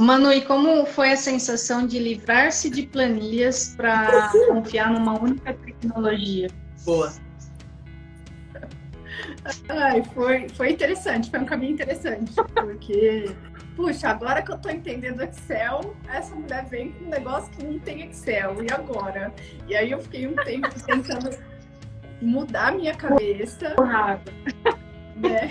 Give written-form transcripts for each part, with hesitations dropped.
Manu, e como foi a sensação de livrar-se de planilhas para confiar numa única tecnologia? Boa. Ai, foi interessante, foi um caminho interessante, porque, puxa, agora que eu tô entendendo Excel, essa mulher vem com um negócio que não tem Excel, e agora? E aí eu fiquei um tempo tentando mudar a minha cabeça, né?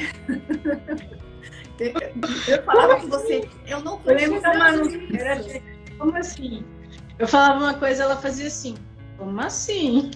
Eu falava com você, eu não tô lembro da Manu, isso. como assim? Eu falava uma coisa, ela fazia assim, como assim?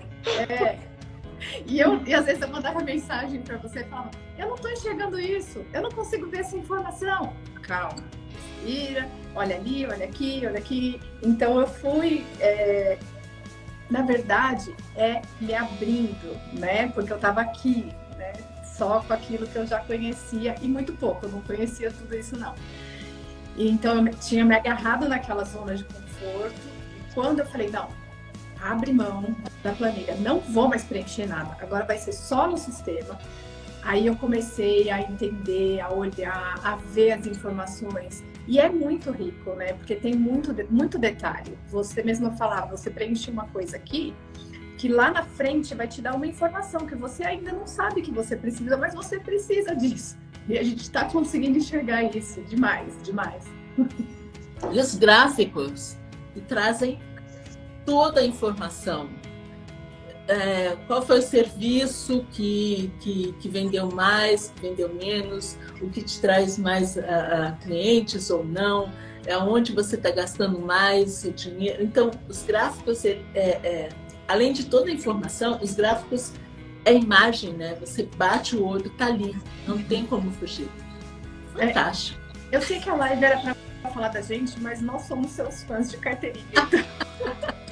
E às vezes eu mandava mensagem para você e falava, eu não estou enxergando isso, eu não consigo ver essa informação. Calma, respira, olha ali, olha aqui, olha aqui. Então eu fui, na verdade, me abrindo, né? Porque eu estava aqui, né? Só com aquilo que eu já conhecia, e muito pouco, eu não conhecia tudo isso não. E então eu tinha me agarrado naquela zona de conforto, e quando eu falei, não, abre mão da planilha, não vou mais preencher nada, agora vai ser só no sistema. Aí eu comecei a entender, a olhar, a ver as informações. E é muito rico, né? Porque tem muito detalhe. Você mesma falava, você preenche uma coisa aqui, que lá na frente vai te dar uma informação que você ainda não sabe que você precisa, mas você precisa disso. E a gente está conseguindo enxergar isso demais, demais. E os gráficos que trazem toda a informação. Qual foi o serviço que vendeu mais, que vendeu menos, o que te traz mais clientes ou não, onde você está gastando mais seu dinheiro. Então, os gráficos, além de toda a informação, os gráficos é imagem, né? Você bate o olho, tá ali, não tem como fugir. Fantástico. Eu sei que a live era para falar da gente, mas nós somos seus fãs de carteirinha.